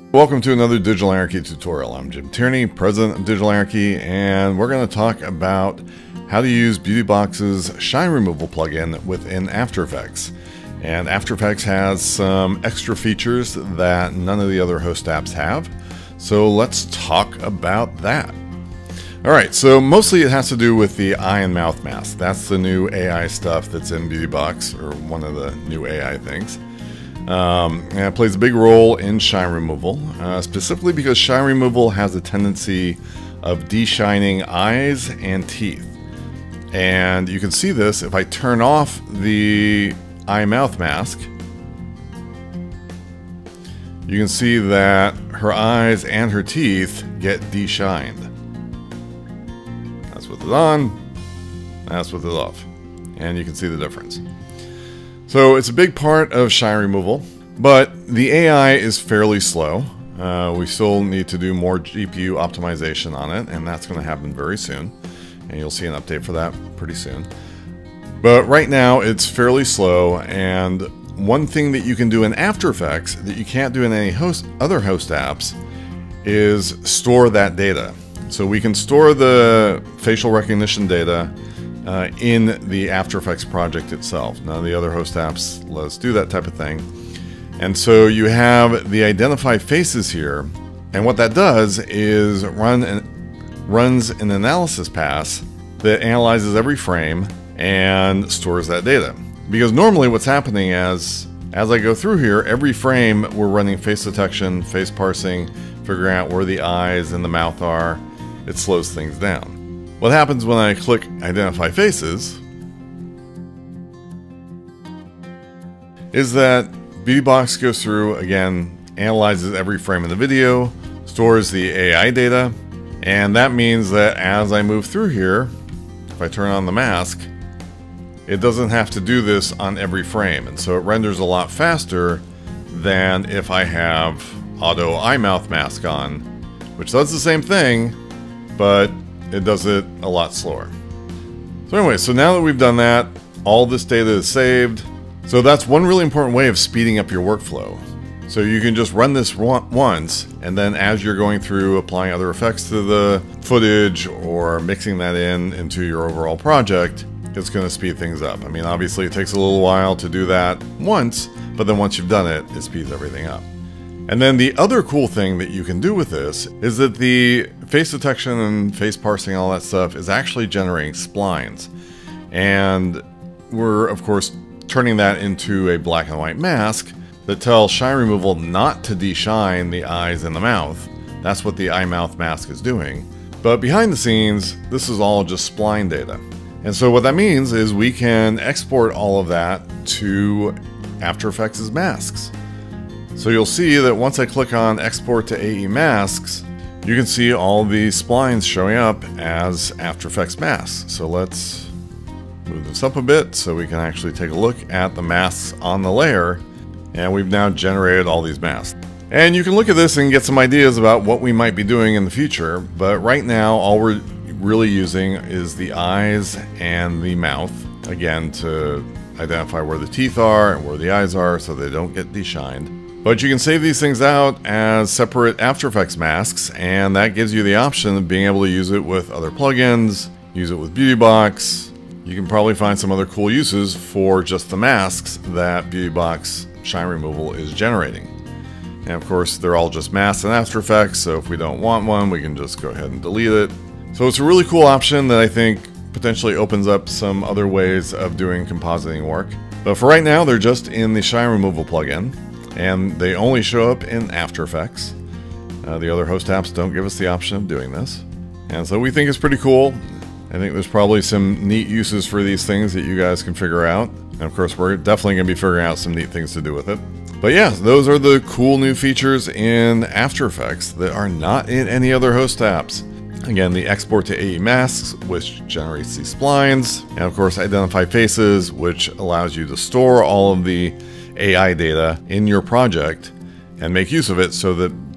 Welcome to another Digital Anarchy tutorial. I'm Jim Tierney, president of Digital Anarchy, and we're going to talk about how to use Beautybox's shine removal plugin within After Effects. And After Effects has some extra features that none of the other host apps have. So let's talk about that. Alright, so mostly it has to do with the eye and mouth mask. That's the new AI stuff that's in Beautybox, or one of the new AI things. And it plays a big role in shine removal, specifically because shine removal has a tendency of de-shining eyes and teeth. And you can see this if I turn off the eye-mouth mask. You can see that her eyes and her teeth get de-shined. That's with it on, that's with it off. And you can see the difference. So it's a big part of shine removal, but the AI is fairly slow. We still need to do more GPU optimization on it, and that's going to happen very soon. And you'll see an update for that pretty soon. But right now it's fairly slow, and one thing that you can do in After Effects that you can't do in any other host apps is store that data. So we can store the facial recognition data in the After Effects project itself. None of the other host apps let us do that type of thing. And so you have the identify faces here, and what that does is runs an analysis pass that analyzes every frame and stores that data. Because normally what's happening as I go through here, every frame we're running face detection, face parsing, figuring out where the eyes and the mouth are. It slows things down. What happens when I click Identify Faces is that Beautybox goes through, again, analyzes every frame in the video, stores the AI data, and that means that as I move through here, if I turn on the mask, it doesn't have to do this on every frame, and so it renders a lot faster than if I have Auto Eye Mouth Mask on, which does the same thing, but it does it a lot slower. So anyway, so now that we've done that, all this data is saved. So that's one really important way of speeding up your workflow. So you can just run this once, and then as you're going through applying other effects to the footage or mixing that into your overall project, it's going to speed things up. I mean, obviously it takes a little while to do that once, but then once you've done it, it speeds everything up. And then the other cool thing that you can do with this is that the face detection and face parsing and all that stuff is actually generating splines. And we're, of course, turning that into a black and white mask that tells shine removal not to de-shine the eyes and the mouth. That's what the eye-mouth mask is doing. But behind the scenes, this is all just spline data. And so what that means is we can export all of that to After Effects' masks. So you'll see that once I click on Export to AE Masks, you can see all the splines showing up as After Effects masks. So let's move this up a bit so we can actually take a look at the masks on the layer. And we've now generated all these masks. And you can look at this and get some ideas about what we might be doing in the future. But right now, all we're really using is the eyes and the mouth, again, to identify where the teeth are and where the eyes are so they don't get de-shined. But you can save these things out as separate After Effects masks, and that gives you the option of being able to use it with other plugins, use it with Beautybox. You can probably find some other cool uses for just the masks that Beautybox shine removal is generating. And of course, they're all just masks in After Effects, so if we don't want one, we can just go ahead and delete it. So it's a really cool option that I think potentially opens up some other ways of doing compositing work. But for right now, they're just in the shine removal plugin, and they only show up in After Effects. The other host apps don't give us the option of doing this. And so we think it's pretty cool. I think there's probably some neat uses for these things that you guys can figure out. And of course, we're definitely going to be figuring out some neat things to do with it. But yeah, those are the cool new features in After Effects that are not in any other host apps. Again, the export to AE masks, which generates these splines. And of course, identify faces, which allows you to store all of the AI data in your project and make use of it so that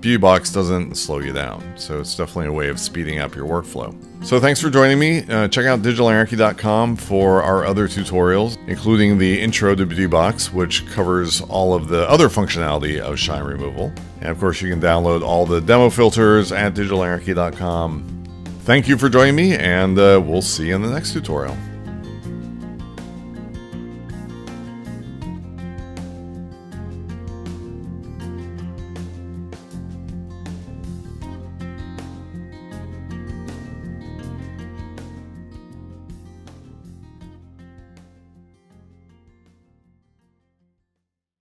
Beautybox doesn't slow you down. So it's definitely a way of speeding up your workflow. So thanks for joining me. Check out digitalanarchy.com for our other tutorials, including the intro to Beautybox, which covers all of the other functionality of shine removal. And of course, you can download all the demo filters at digitalanarchy.com. Thank you for joining me, and we'll see you in the next tutorial.